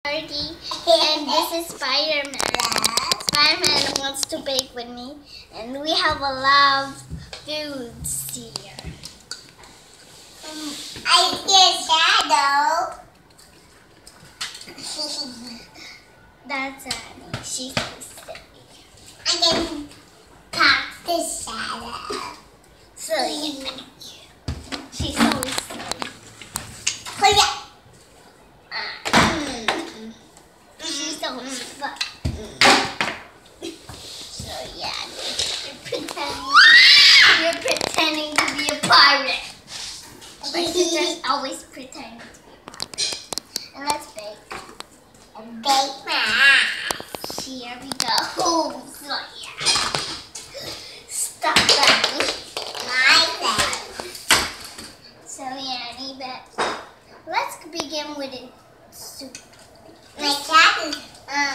And this is Spider-Man. Spider-Man wants to bake with me, and we have a lot of foods here. I see a shadow. That's Annie. She's so silly. I can pop the shadow. Silly. She's so silly. Hold up. She's so fun. So yeah, you're pretending to be a pirate. But you're just always pretending to be a pirate. And let's bake. And bake my eyes. Here we go. So yeah. Stop that. So yeah, let's begin with the soup. My cat is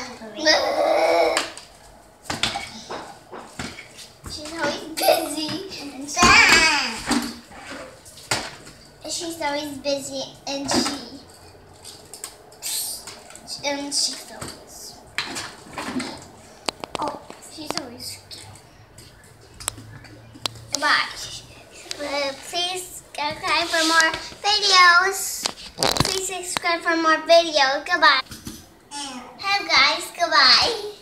She's always busy and she's always she's always goodbye. Please subscribe for more videos. Please subscribe for more videos. Goodbye. Hey guys, goodbye.